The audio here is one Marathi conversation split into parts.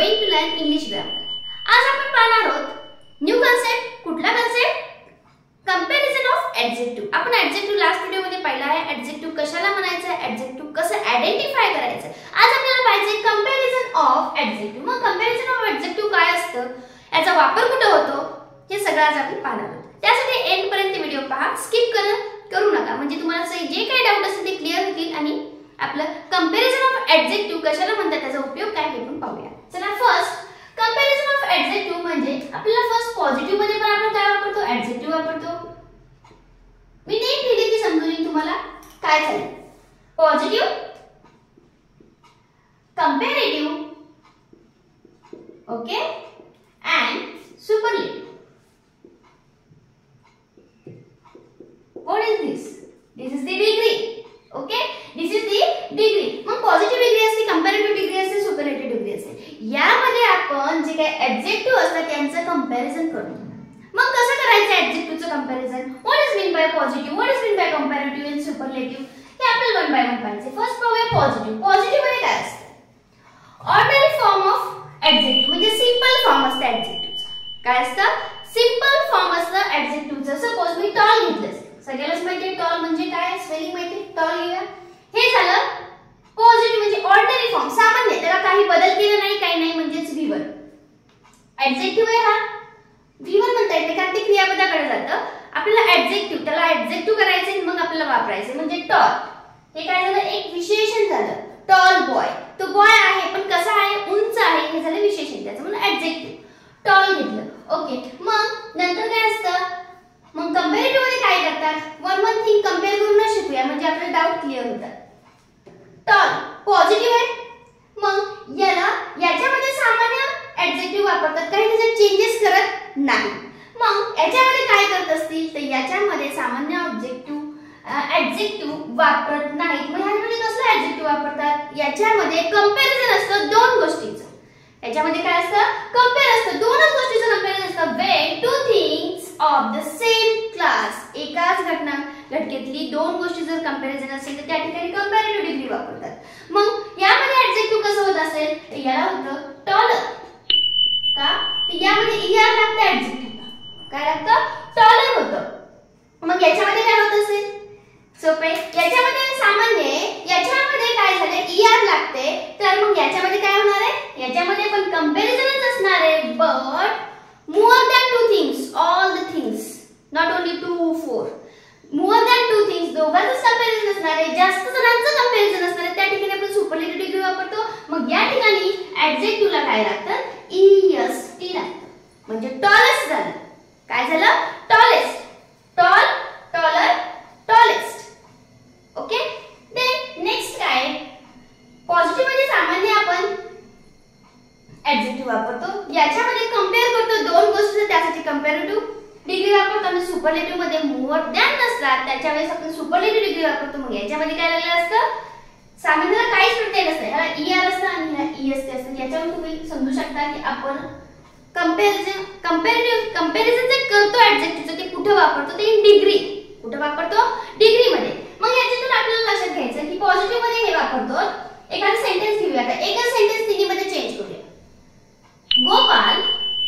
going to learn English grammar. आज आपण पाहणार आहोत न्यू कन्सेप्ट. कुठला कन्सेप्ट? Comparison of adjective. आपण ॲडजेक्टिव्ह लास्ट व्हिडिओ मध्ये पाहिला आहे. ॲडजेक्टिव्ह कशाला म्हणायचं, ॲडजेक्टिव्ह कसं आयडेंटिफाय करायचं. आज आपल्याला पाहिजे कंपॅरिझन ऑफ ॲडजेक्टिव्ह. मग कंपॅरिझन ऑफ ॲडजेक्टिव्ह काय असतं, याचा वापर कुठे होतो, हे सगळं आज आपण पाहणार आहोत. त्यासाठी एंड पर्यंत व्हिडिओ पहा, स्किप करू नका, म्हणजे तुम्हाला जे काही डाऊट असेल ते क्लिअर होतील आणि आपलं कंपॅरिझन ऑफ ॲडजेक्टिव्ह कशाला म्हणतात, त्याचा उपयोग काय हे पण पाहूया. चला, फर्स्ट कंपॅरिझन ऑफ ॲडजेक्टिव्ह म्हणजे आपल्याला फर्स्ट पॉझिटिव्ह मध्ये पण आपण काय वापरतो, ॲडजेक्टिव्ह वापरतो. मी नेम दिले की समजून येईल तुम्हाला काय चालेल. Positive, comparative, okay, and superlative. What is this? This is the degree. Okay? This is the degree. मग पॉझिटिव्ह डिग्री असते, कंपॅरेटिव्ह डिग्री असते, सुपरलेटिव्ह डिग्री असते. यामध्ये आपण जे काही ॲडजेक्टिव्ह असतात त्यांचं कंपॅरिझन करतो. मग कसं करायचं ॲडजेक्टिव्हचं comparison? What is mean by positive, what is mean by comparative and superlative, हे आपल्याला वन बाय वन पाहायचे. फर्स्ट पाहूया पॉझिटिव्ह. पॉझिटिव्ह मध्ये काय असतं? ऑर्डिनरी फॉर्म ऑफ ॲडजेक्टिव्ह, म्हणजे सिंपल फॉर्म असतं ॲडजेक्टिव्हचं. काय असतं? सिंपल फॉर्म असतं ॲडजेक्टिव्हचं. सपोज मी टॉल घेतलं, सगळ्यालाच माहिती आहे टॉल म्हणजे काय, स्पेलिंग माहिती आहे, टॉल घेऊया. हे झालं पॉझिटिव्ह, म्हणजे ऑर्डिनरी फॉर्म, सामान्य, त्याला काही बदल केला नाही, काही नाही, म्हणजेच V1. ॲडजेक्टिव्ह आहे हा, V1 म्हणता येते कारण ते क्रियापदाकडे जातं. आपल्याला ॲडजेक्टिव्ह, त्याला ॲडजेक्टिव्ह करायचे मग आपल्याला वापरायचे, म्हणजे टॉल. हे काय झालं, एक विशेषण झालं. टॉल बॉय, तो बॉय आहे पण कसा आहे, उंच आहे, हे झालं विशेषण त्याचं, म्हणून ॲडजेक्टिव्ह. टॉल घेतलं, ओके. मग नंतर काय असतं, मग कंपॅरेटिव्ह मध्ये काय करतात, वन थिंग कंपेअर करून शिकूया, म्हणजे आपले डाऊट क्लिअर होतात. टॉल पॉझिटिव्ह आहे, मग याच्यामध्ये सामान्य ॲडजेक्टिव्ह वापरतात, काही त्याच्यात चेंजेस करत नाही. मग याच्यामध्ये काय करत असतील तर याच्यामध्ये सामान्य ॲडजेक्टिव्ह वापरत नाहीत. मग ह्यामध्ये कसलं ॲडजेक्टिव्ह वापरतात, याच्यामध्ये कंपॅरिझन असतं दोन गोष्टींचं. याच्यामध्ये काय असतं, कंपेअर असतं, दोनच गोष्टींचं कंपॅरिझन असतं. When two things of the same class, एकाच घटकेतली दोन गोष्टी जर कंपॅरिझन असेल तर त्या ठिकाणी कंपॅरेटिव्ह डिग्री वापरतात. मग यामध्ये ॲडजेक्टिव्ह कसं होत असेल तर याला होतं टॉलर. का तर यामध्ये ER लागतं ॲडजेक्टिव्हला. काय लागतं, टॉलर होतं. मग याच्यामध्ये काय होत असेल, सोपे, याच्यामध्ये सामान्य, याच्यामध्ये काय झाले, ER लागते, तर मग याच्यामध्ये काय होणार आहे, याच्यामध्ये पण कंपॅरिझनच असणार आहे. But more than two things, all the things, not only 2 4, more than two things, दोघांचंच कंपॅरिझन असणार आहे, जास्त जणांचं कंपॅरिझन असणार आहे, त्या ठिकाणी आपण सुपरलेटिव्ह डिग्री वापरतो. मग या ठिकाणी ॲडजेक्टिव्हला काय लागतं, EST लागतं, म्हणजे टॉलेस्ट झालं. काय झालं, tallest. Tall, taller, tallest. Okay. Then next काय, पॉझिटिव्ह मध्ये सामान्य आपण ॲडजेक्टिव्ह वापरतो, याच्यामध्ये कंपेअर करतो दोन गोष्टी, त्यासाठी कंपॅरेटिव्ह डिग्री वापरतो. आणि सुपरलेटिव्ह मध्ये मोर दॅन नसतात, त्याच्या वेळेस आपण सुपरलेटिव्ह डिग्री वापरतो. मग याच्यामध्ये काय लागलं असतं, सामान्यला काहीच प्रत्यय नसतं, ह्याला ER असतं आणि ह्याला EST असतं. याच्यावरून तुम्ही समजू शकता की आपण कंपॅरिझन जे करतो ॲडजेक्टिव्हचं ते कुठे वापरतो, ते इन डिग्री. कुठे वापरतो, डिग्री मध्ये. मग याच्यातून आपल्याला लक्षात घ्यायचं की पॉझिटिव्ह मध्ये हे वापरतो. एखादा सेंटेन्स घेऊया, आता एकच सेंटेन्स तिन्हीमध्ये चेंज करूया. Gopal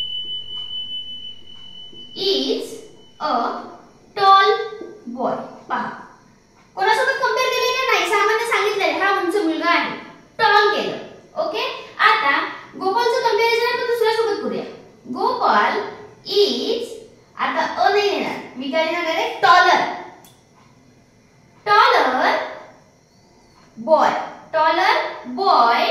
is a tall boy. पहा, कोणासोबत कंपेअर केले का नाही, सामान्य सांगितलंय हा उंच मुलगा आहे, टॉल केलं. ओके. आता गोपालचं कंपॅरिझन आपण दुसऱ्यासोबत करूया. गोपाल इज, आता अ नाही येणार, मी काय लिहिणार आहे, taller. Taller boy, taller boy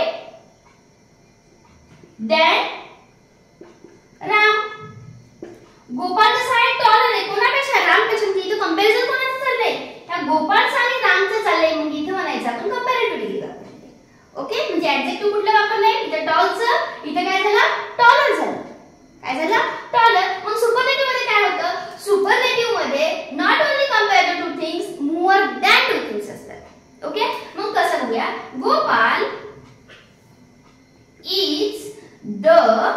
than Ram. Gopal कसा आहे, टॉलर आहे, कोणापेक्षा, रामपेक्षा. इथं कंपॅरिझन कोणाचं चाललंय, त्या गोपालचं आणि रामचं चाललंय. मग इथं म्हणायचं आपण कंपॅरेटिव्ह डिग्री वापरली. ओके. म्हणजे ॲडजेक्टिव्ह कुठलं वापरलंय, इथं टॉलचं, इथं काय झालं, टॉलर झालं. काय झालं, टॉलर. मग सुपरलेटिव्ह मध्ये काय होतं, सुपरलेटिव्ह मध्ये not only compare two things, more than two things असतात. ओके. मग कसं बघूया, Gopal is the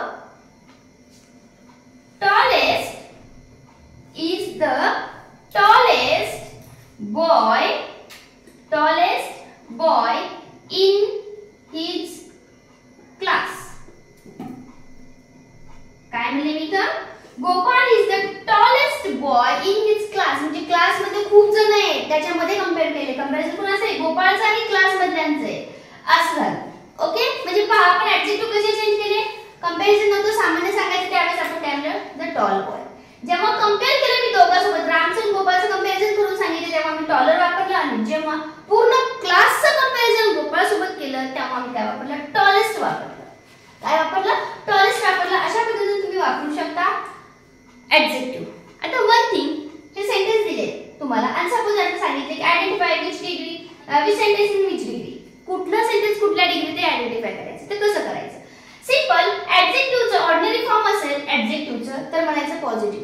tallest, is the tallest boy in his class. वापरला? टॉलेस्ट वापरला. काय वापरलं? टॉलेस्ट वापरला. अशा पद्धतीने तुम्ही वापरू शकता ऍडजेक्टिव्ह. आता वन थिंग, हे सेंटेन्स दिले तुम्हाला आणि सपोज आता सांगितले की identify which degree, which sentence in which degree, कुठलं सेंटेन्स कुठल्या डिग्री ते आयडेंटिफाय करायचं. तर कसं करायचं? सिंपल. ऍडजेक्टिव्हचं ऑर्डिनरी फॉर्म असेल ऍडजेक्टिव्हचं तर म्हणायचं पॉझिटिव्ह.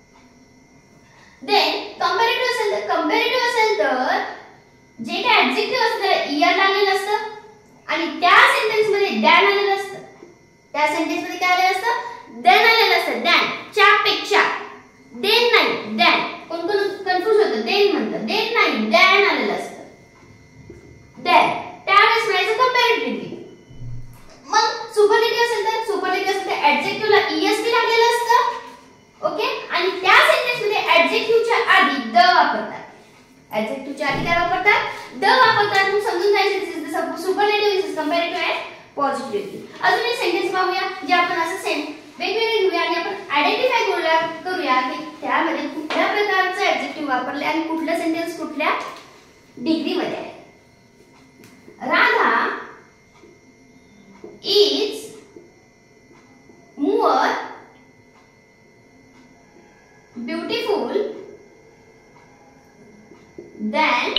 देन कंपॅरेटिव्ह असेल तर जे काय ऍडजेक्टिव्ह असतं त्याला ईआर लागलेलं असतं आणि त्या सेंटेन्स मध्ये दॅन आलेलं असतं. त्या सेंटेन्स मध्ये काय आलेलं असतं? दॅन आलेलं असतं. दॅन, च्या पेक्षा. देन नाही, दॅन. कोण कोण कन्फ्युज होतं? देन म्हणतं, देन नाही, दॅन आलेलं असतं. दॅन त्यावेळेस म्हणायचं कंपॅरेटिव्ह डिग्री. मग सुपरलेटिव्ह असेल तर ऍडजेक्टिव्हला ईएसटी लागलेलं असतं. ओके, आणि त्या सेंटेन्स मध्ये ऍडजेक्टिव्हच्या आधी द वापरतात. ऍडजेक्टिव्हच्या आधी काय वापरतात? द वापरतात. मग समजून जायचं this is the superlative, this is comparative and positive. अजून एक सेंटेन्स पाहूया जे आपण असं वेगवेगळे घेऊया आणि आपण आयडेंटिफाय करूया की त्यामध्ये कुठल्या प्रकारचं ऍडजेक्टिव्ह वापरले आणि कुठलं सेंटेन्स कुठल्या डिग्री मध्ये आहे. Radha is more beautiful than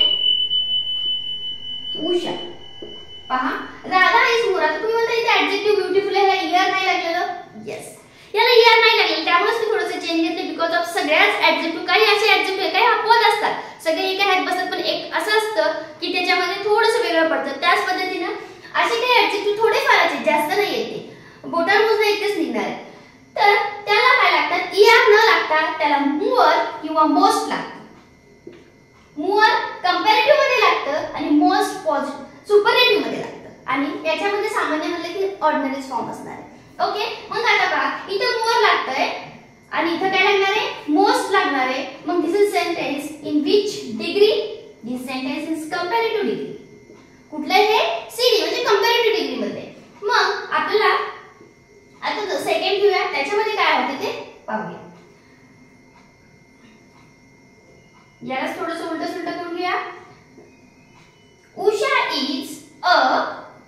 Usha. पहा, राधा इज मोर. आता तुम्ही म्हणता इथे ऍडजेक्टिव्ह ब्युटिफुल आहे, याला ईआर नाही लागलेलं. येस, याला ईआर नाही लागलेलं, त्यामुळेच मी थोडंसं चेंज घेतले. बिकॉज ऑफ सगळ्याच ऍडजेक्टिव्ह, काही असे ऍडजेक्टिव्ह काही अपवाद असतात, सगळे एका ह्यात बसतात, पण एक असं असतं की त्याच्यामध्ये थोडंसं वेगळं पडतं. त्याच पद्धतीने असे काही ऍडजेक्टिव्ह थोडेफार आहेत, जास्त नाही येते, बोटावर मोजणं इतकेच निघणार आहे. तर त्याला काय लागतात? ईआर न लागता त्याला मोर किंवा मोस्ट लागतं. मोर कंपॅरेटिव्ह मध्ये लागतं आणि मोस्ट पॉझिटिव्ह सुपरलेटिव्ह मध्ये लागतं. आणि याच्यामध्ये सामान्य म्हणलं की ऑर्डिनरी फॉर्म असणार आहे. ओके, मग आता पहा, इथं मोर लागतंय आणि इथं काय लागणार आहे? मोस्ट लागणार आहे. मग this is sentence in which degree? This sentence is comparative degree. कुठलं हे? सीडी म्हणजे कंपॅरेटिव्ह डिग्री मध्ये. मग आपल्याला आता सेकंड घेऊया, त्याच्यामध्ये काय होते ते पाहूया. यालाच थोडंसं उलट सुलट करून घेऊया. Usha is a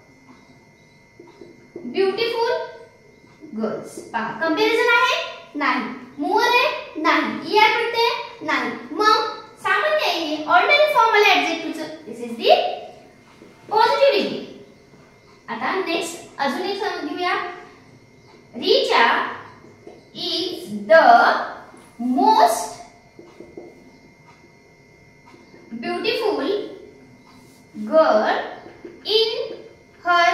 beautiful girls. पहा, कंपॅरिझन आहे? नाही. मोर आहे? नाही. ईआर पडते? नाही. मग सामान्य आहे, ऑर्डिनरी फॉर्म वाले ऍडजेक्टिव्हचं. This is the positive degree. आता नेक्स्ट अजून एक समज घेऊया. Richa is the most beautiful girl in her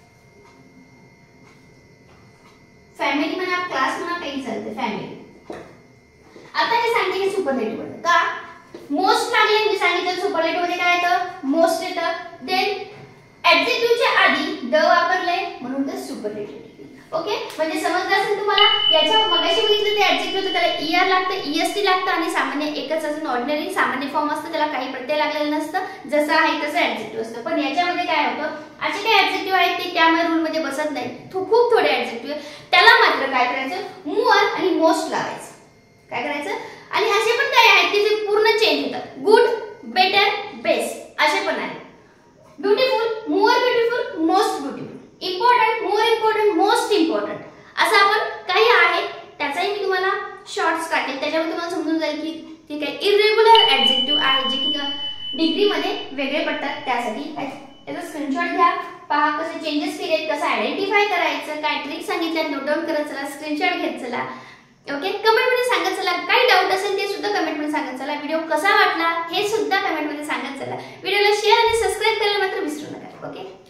family. म्हणा, क्लास म्हणा, काही चालते, फॅमिली. आता हे सांगते हे सुपरलेटिव्ह मध्ये का? मोस्ट लागले, मी सांगितलं सुपरलेटिव्ह मध्ये काय येतं? मोस्ट येतं. देन ऍडजेक्टिव्हच्या आधी द वापरलंय म्हणून ते सुपरलेटिव्ह. ओके, म्हणजे समजलं असेल तुम्हाला. याच्या मगाशी बघितलं ते ऍडजेक्टिव्ह होतं, त्याला ईआर लागतं, ईएसटी लागतं आणि सामान्य एकच अजून ऑर्डिनरी सामान्य फॉर्म असतं, त्याला काही प्रत्यय लागलेलं नसतं, जसं आहे तसं ऍडजेक्टिव्ह असतं. पण याच्यामध्ये काय होतं? असे काही ऍडजेक्टिव्ह आहेत ते त्यामध्ये रूल मध्ये बसत नाही. खूप थोडे ऍडजेक्टिव्ह, त्याला मात्र काय करायचं? मोर आणि मोस्ट लावायचं. काय करायचं? आणि असे पण काही आहेत की जे पूर्ण चेंज होतात. गुड, बेटर, बेस्ट असे पण आहेत. Beautiful, more beautiful, most beautiful. Important, more important, most important, असं आपण काही आहे. त्याचाही मी तुम्हाला शॉर्ट्स टाकेल, त्याच्यामध्ये तुम्हाला समजून जाईल की ठीक आहे इरेग्युलर ऍडजेक्टिव्ह आहे जे की डिग्री मध्ये वेगळे पडतात. त्यासाठी याचा स्क्रीनशॉट घ्या, पहा कसे चेंजेस केलेत, कसं आयडेंटिफाय करायचं, काय ट्रिक सांगितल्यात नोट डाऊन करत चला, स्क्रीनशॉट घेत चला. ओके, कमेंट मध्ये सांगत चला. काही डाऊट असेल ते सुद्धा कमेंट मध्ये सांगत चला. व्हिडिओ कसा वाटला हे सुद्धा कमेंट मध्ये सांगत चला. व्हिडिओला शेअर आणि सबस्क्राईब करायला मात्र विसरू नका. ओके.